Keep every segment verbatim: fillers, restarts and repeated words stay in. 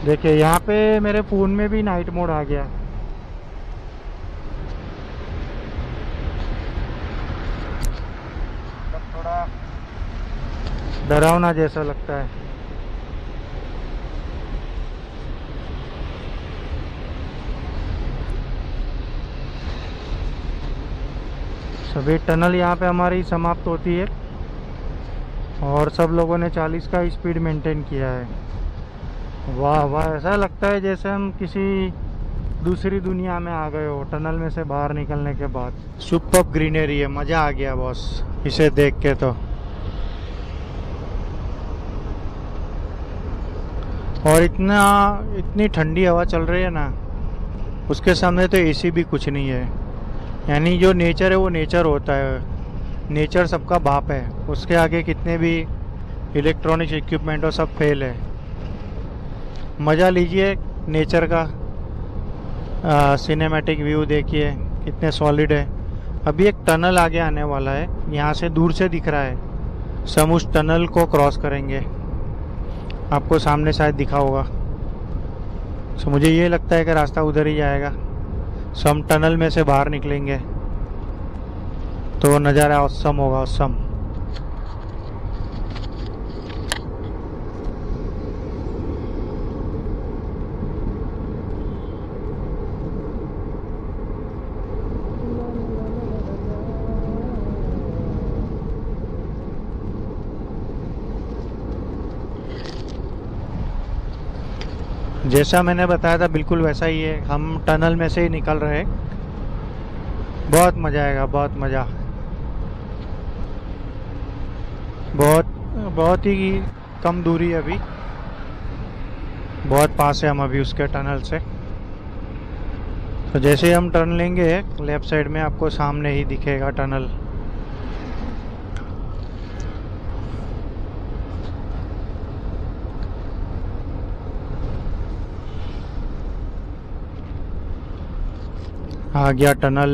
देखिए यहाँ पे मेरे फ़ोन में भी नाइट मोड आ गया। मतलब थोड़ा डरावना जैसा लगता है। सभी टनल यहाँ पे हमारी समाप्त होती है और सब लोगों ने चालीस का स्पीड मेंटेन किया है। वाह वाह, ऐसा लगता है जैसे हम किसी दूसरी दुनिया में आ गए हो टनल में से बाहर निकलने के बाद। सुपर ग्रीनरी है, मज़ा आ गया बॉस इसे देख के। तो और इतना इतनी ठंडी हवा चल रही है ना, उसके सामने तो एसी भी कुछ नहीं है। यानी जो नेचर है वो नेचर होता है, नेचर सबका बाप है, उसके आगे कितने भी इलेक्ट्रॉनिक्स इक्विपमेंट हो सब फेल है। मज़ा लीजिए नेचर का, सिनेमैटिक व्यू देखिए कितने सॉलिड है। अभी एक टनल आगे आने वाला है, यहाँ से दूर से दिख रहा है। सो हम उस टनल को क्रॉस करेंगे, आपको सामने शायद दिखा होगा। सो मुझे ये लगता है कि रास्ता उधर ही जाएगा। सो हम टनल में से बाहर निकलेंगे तो नज़ारा औसम होगा, औसम। जैसा मैंने बताया था बिल्कुल वैसा ही है, हम टनल में से ही निकल रहे हैं। बहुत मज़ा आएगा, बहुत मज़ा। बहुत बहुत ही कम दूरी है अभी, बहुत पास है हम अभी उसके टनल से। तो जैसे ही हम टर्न लेंगे लेफ्ट साइड में आपको सामने ही दिखेगा टनल। आ गया टनल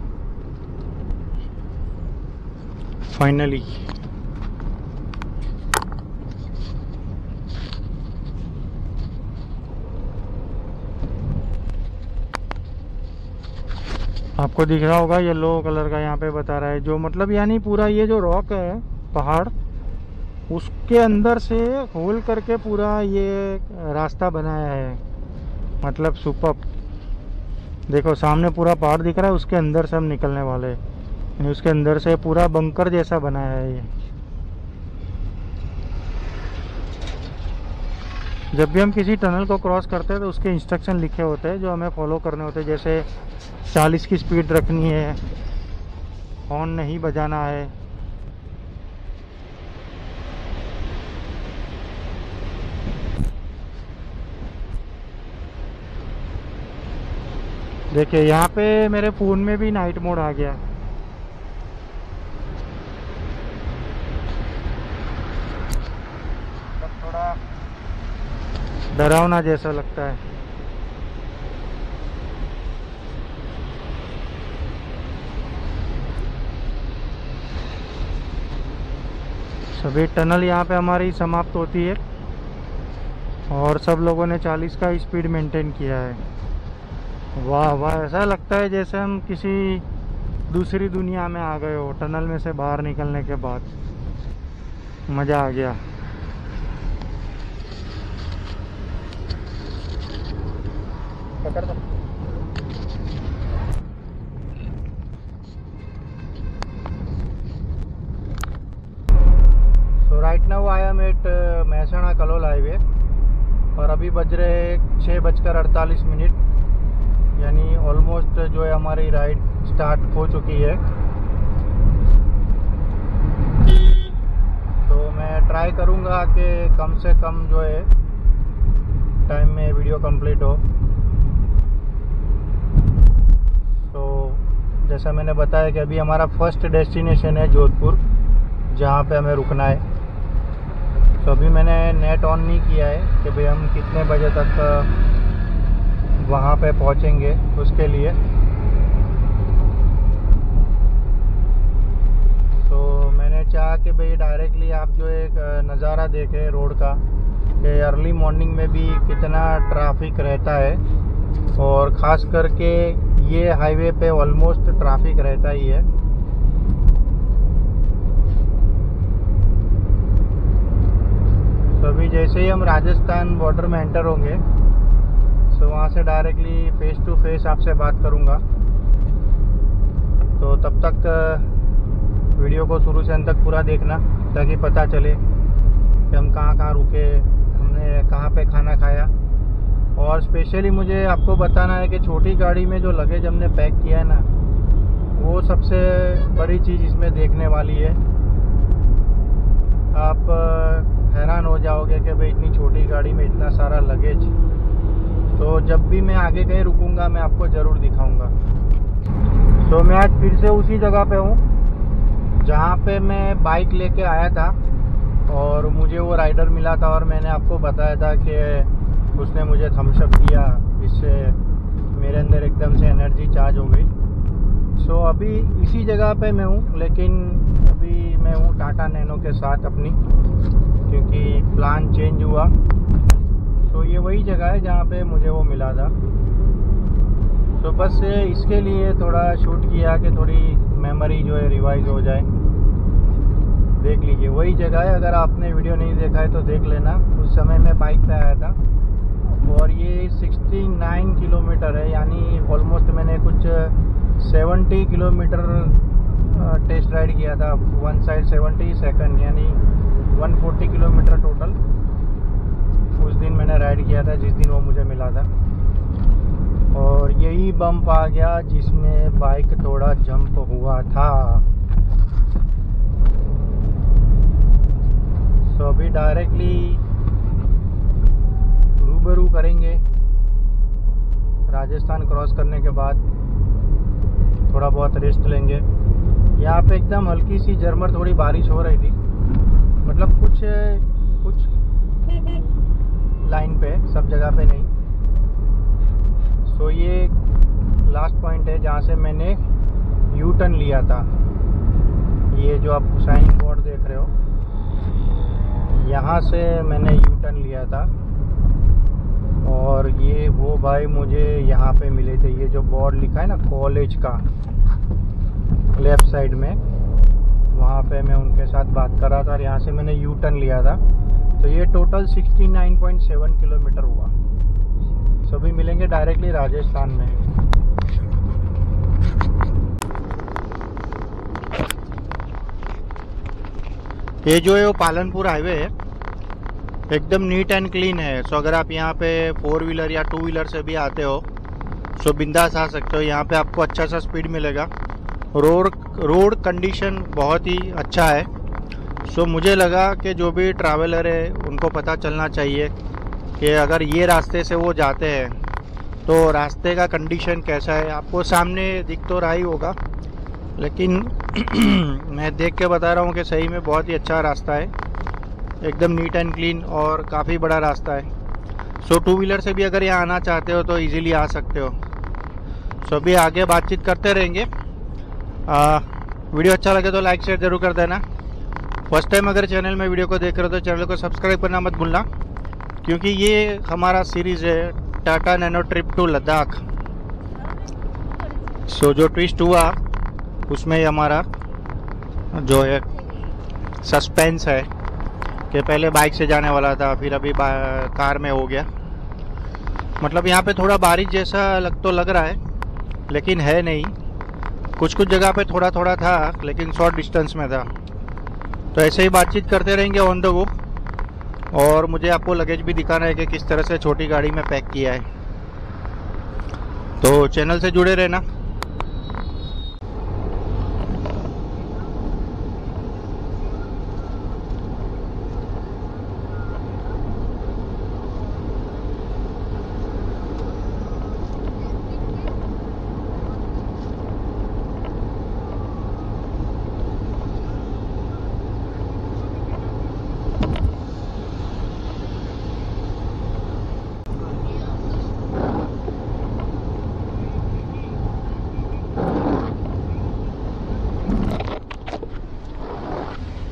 फाइनली। आपको दिख रहा होगा येलो कलर का यहाँ पे बता रहा है, जो मतलब यानी पूरा ये जो रॉक है पहाड़, उसके अंदर से होल करके पूरा ये रास्ता बनाया है। मतलब सुपर। देखो सामने पूरा पहाड़ दिख रहा है, उसके अंदर से हम निकलने वाले हैं। यानी उसके अंदर से पूरा बंकर जैसा बनाया है ये। जब भी हम किसी टनल को क्रॉस करते हैं तो उसके इंस्ट्रक्शन लिखे होते हैं जो हमें फॉलो करने होते हैं। जैसे चालीस की स्पीड रखनी है, हॉर्न नहीं बजाना है। देखिए यहाँ पे मेरे फ़ोन में भी नाइट मोड आ गया। मतलब थोड़ा डरावना जैसा लगता है। सभी टनल यहाँ पे हमारी समाप्त होती है और सब लोगों ने चालीस का स्पीड मेंटेन किया है। वाह वाह, ऐसा लगता है जैसे हम किसी दूसरी दुनिया में आ गए हो टनल में से बाहर निकलने के बाद। मज़ा आ गया। पकड़ दो। So right now I am at Mehsana Kalol highway और अभी बज रहे छः बजकर अड़तालीस मिनट। यानी ऑलमोस्ट जो है हमारी राइड स्टार्ट हो चुकी है। तो मैं ट्राई करूँगा कि कम से कम जो है टाइम में वीडियो कंप्लीट हो। तो जैसा मैंने बताया कि अभी हमारा फर्स्ट डेस्टिनेशन है जोधपुर, जहाँ पे हमें रुकना है। तो अभी मैंने नेट ऑन नहीं किया है कि भाई हम कितने बजे तक वहाँ पे पहुँचेंगे उसके लिए। तो मैंने चाहा कि भाई डायरेक्टली आप जो एक नज़ारा देखें रोड का, कि अर्ली मॉर्निंग में भी कितना ट्रैफिक रहता है, और ख़ास करके ये हाईवे पे ऑलमोस्ट ट्रैफिक रहता ही है। तो अभी जैसे ही हम राजस्थान बॉर्डर में एंटर होंगे तो वहाँ से डायरेक्टली फेस टू फेस आपसे बात करूँगा। तो तब तक वीडियो को शुरू से अंत तक पूरा देखना, ताकि पता चले कि हम कहाँ कहाँ रुके, हमने कहाँ पे खाना खाया। और स्पेशली मुझे आपको बताना है कि छोटी गाड़ी में जो लगेज हमने पैक किया है ना, वो सबसे बड़ी चीज़ इसमें देखने वाली है। आप हैरान हो जाओगे कि भाई इतनी छोटी गाड़ी में इतना सारा लगेज। तो जब भी मैं आगे कहीं रुकूंगा मैं आपको ज़रूर दिखाऊंगा। तो मैं आज फिर से उसी जगह पे हूँ जहाँ पे मैं बाइक लेके आया था, और मुझे वो राइडर मिला था और मैंने आपको बताया था कि उसने मुझे थम्स अप दिया, इससे मेरे अंदर एकदम से एनर्जी चार्ज हो गई। सो so, अभी इसी जगह पे मैं हूँ, लेकिन अभी मैं हूँ टाटा नैनो के साथ अपनी, क्योंकि प्लान चेंज हुआ। सो so, ये वही जगह है जहाँ पे मुझे वो मिला था। सो so, बस इसके लिए थोड़ा शूट किया कि थोड़ी मेमोरी जो है रिवाइज हो जाए। देख लीजिए वही जगह है, अगर आपने वीडियो नहीं देखा है तो देख लेना। उस समय मैं बाइक पे आया था, और ये उनहत्तर किलोमीटर है, यानी ऑलमोस्ट मैंने कुछ सत्तर किलोमीटर टेस्ट राइड किया था। वन साइड सत्तर सेकंड, यानी एक सौ चालीस किलोमीटर टोटल उस दिन मैंने राइड किया था जिस दिन वो मुझे मिला था। और यही बम्प आ गया जिसमें बाइक थोड़ा जंप हुआ था। तो अभी डायरेक्टली रूबरू करेंगे। राजस्थान क्रॉस करने के बाद थोड़ा बहुत रेस्ट लेंगे। यहाँ पे एकदम हल्की सी झरमर थोड़ी बारिश हो रही थी, मतलब कुछ कुछ लाइन पे, सब जगह पे नहीं। सो ये लास्ट पॉइंट है जहाँ से मैंने यू टर्न लिया था। ये जो आप साइन बोर्ड देख रहे हो, यहाँ से मैंने यू टर्न लिया था। और ये वो भाई मुझे यहाँ पे मिले थे, ये जो बोर्ड लिखा है ना कॉलेज का, लेफ्ट साइड में, वहाँ पे मैं उनके साथ बात कर रहा था और यहाँ से मैंने यू टर्न लिया था। तो ये टोटल उनहत्तर पॉइंट सात किलोमीटर हुआ। सभी मिलेंगे डायरेक्टली राजस्थान में। ये जो है वो पालनपुर हाईवे है, एकदम नीट एंड क्लीन है। सो अगर आप यहाँ पे फोर व्हीलर या टू व्हीलर से भी आते हो सो बिंदास आ सकते हो। यहाँ पे आपको अच्छा सा स्पीड मिलेगा। रोड रोड कंडीशन बहुत ही अच्छा है। सो मुझे लगा कि जो भी ट्रैवलर है उनको पता चलना चाहिए कि अगर ये रास्ते से वो जाते हैं तो रास्ते का कंडीशन कैसा है। आपको सामने दिख तो रहा ही होगा, लेकिन मैं देख के बता रहा हूँ कि सही में बहुत ही अच्छा रास्ता है, एकदम नीट एंड क्लीन और काफ़ी बड़ा रास्ता है। सो टू व्हीलर से भी अगर यहाँ आना चाहते हो तो इजीली आ सकते हो। सो अभी आगे बातचीत करते रहेंगे। आ, वीडियो अच्छा लगे तो लाइक शेयर जरूर कर देना। फर्स्ट टाइम अगर चैनल में वीडियो को देख रहे हो तो चैनल को सब्सक्राइब करना मत भूलना, क्योंकि ये हमारा सीरीज़ है Tata Nano trip to Ladakh. So जो ट्विस्ट हुआ उसमें ही हमारा जो है सस्पेंस है कि पहले बाइक से जाने वाला था, फिर अभी कार में हो गया। मतलब यहाँ पे थोड़ा बारिश जैसा लग तो लग रहा है, लेकिन है नहीं। कुछ कुछ जगह पे थोड़ा थोड़ा था, लेकिन शॉर्ट डिस्टेंस में था। तो ऐसे ही बातचीत करते रहेंगे ऑन द गो। और मुझे आपको लगेज भी दिखाना है कि किस तरह से छोटी गाड़ी में पैक किया है। तो चैनल से जुड़े रहना।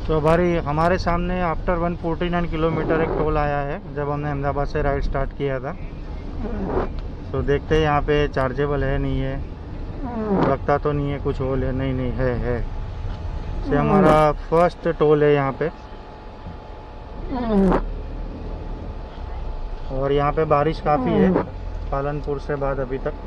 तो हमारी हमारे सामने after one forty nine kilometre एक टोल आया है जब हमने अहमदाबाद से राइड स्टार्ट किया था। तो देखते हैं यहाँ पे चार्जेबल है नहीं है, लगता तो नहीं है कुछ होल है, नहीं नहीं है है से हमारा फर्स्ट टोल है यहाँ पे। और यहाँ पे बारिश काफ़ी है पालनपुर से बाद अभी तक।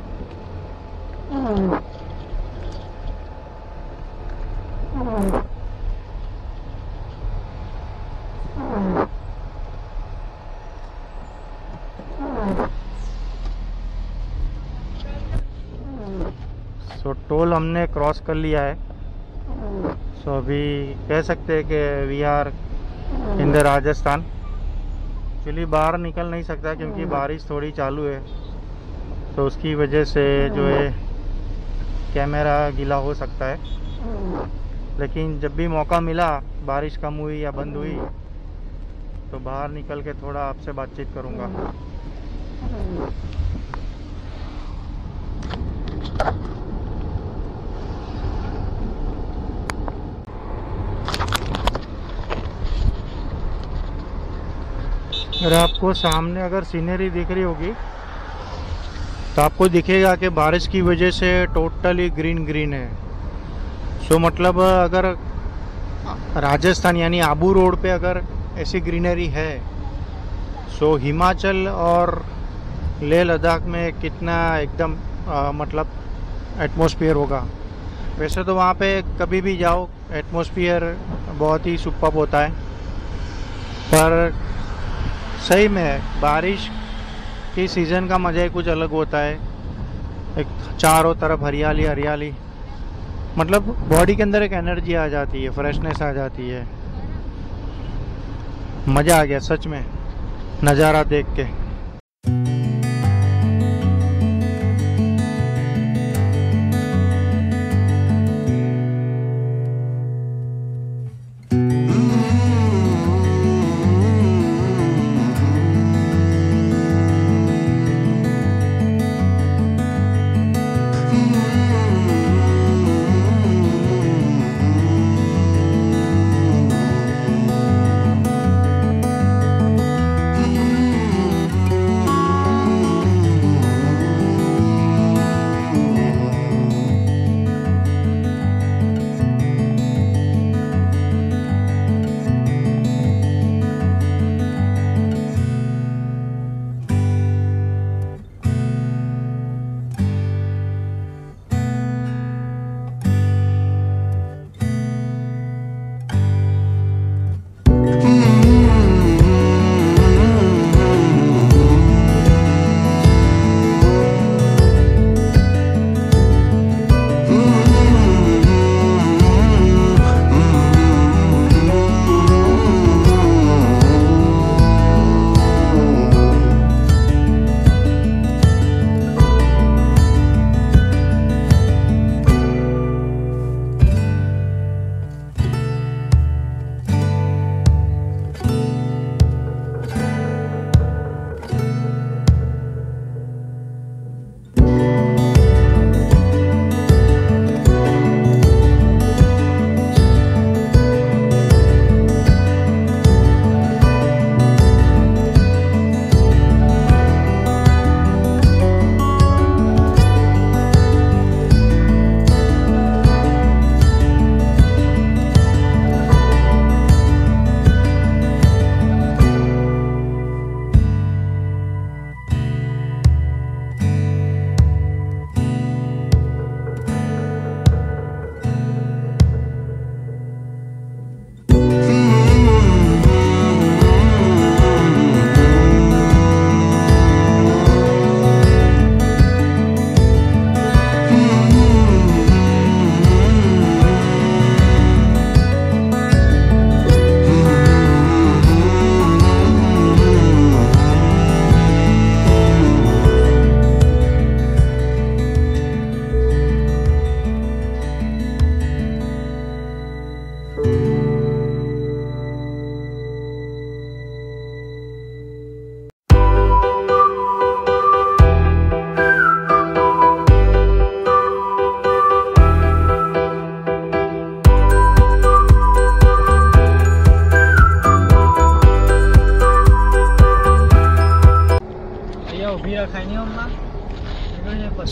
सो टोल हमने क्रॉस कर लिया है। सो अभी कह सकते हैं कि we are in the Rajasthan. Actually बाहर निकल नहीं सकता क्योंकि बारिश थोड़ी चालू है, तो उसकी वजह से जो है कैमरा गीला हो सकता है। लेकिन जब भी मौका मिला, बारिश कम हुई या बंद हुई, तो बाहर निकल के थोड़ा आपसे बातचीत करूँगा। अगर आपको सामने अगर सीनरी दिख रही होगी तो आपको दिखेगा कि बारिश की वजह से टोटली ग्रीन ग्रीन है। सो मतलब अगर राजस्थान यानी आबू रोड पे अगर ऐसी ग्रीनरी है, सो हिमाचल और लेह लद्दाख में कितना एकदम आ, मतलब एटमॉस्फेयर होगा। वैसे तो वहाँ पे कभी भी जाओ एटमॉस्फेयर बहुत ही सुपर्ब होता है, पर सही में बारिश की सीज़न का मज़ा ही कुछ अलग होता है। एक चारों तरफ हरियाली हरियाली, मतलब बॉडी के अंदर एक एनर्जी आ जाती है, फ्रेशनेस आ जाती है। मज़ा आ गया सच में नज़ारा देख के।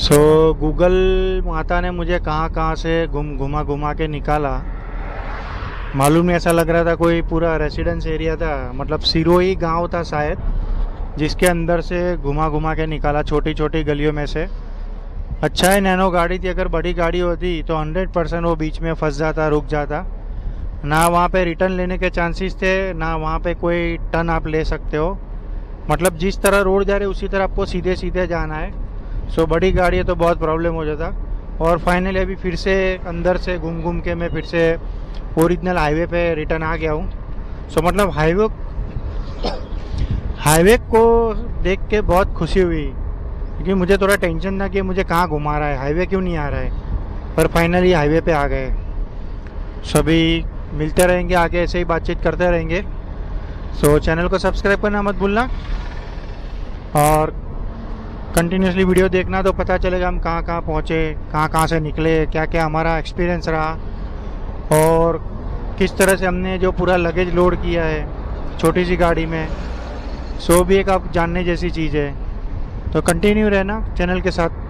सो गूगल माता ने मुझे कहाँ कहाँ से घुम घुमा घुमा के निकाला। मालूम नहीं, ऐसा लग रहा था कोई पूरा रेसिडेंस एरिया था, मतलब सिरोही गांव था शायद, जिसके अंदर से घुमा घुमा के निकाला छोटी छोटी गलियों में से। अच्छा है नैनो गाड़ी थी, अगर बड़ी गाड़ी होती तो हंड्रेड परसेंट वो बीच में फंस जाता, रुक जाता। ना वहाँ पे रिटर्न लेने के चांसेस थे, ना वहाँ पे कोई टर्न आप ले सकते हो। मतलब जिस तरह रोड जा रहे उसी तरह आपको सीधे सीधे जाना है। सो बड़ी गाड़ी है तो बहुत प्रॉब्लम हो जाता। और फाइनली अभी फिर से अंदर से घूम घूम के मैं फिर से ओरिजिनल हाईवे पे रिटर्न आ गया हूँ। सो मतलब हाईवे हाईवे को देख के बहुत खुशी हुई, क्योंकि मुझे थोड़ा टेंशन था कि मुझे कहाँ घुमा रहा है, हाईवे क्यों नहीं आ रहा है। पर फाइनली हाईवे पे आ गए। सभी मिलते रहेंगे आगे, ऐसे ही बातचीत करते रहेंगे। सो चैनल को सब्सक्राइब करना मत भूलना और कंटिन्यूसली वीडियो देखना, तो पता चलेगा हम कहाँ कहाँ पहुँचे, कहाँ कहाँ से निकले, क्या क्या हमारा एक्सपीरियंस रहा और किस तरह से हमने जो पूरा लगेज लोड किया है छोटी सी गाड़ी में। सो भी एक आप जानने जैसी चीज़ है। तो कंटिन्यू रहना चैनल के साथ।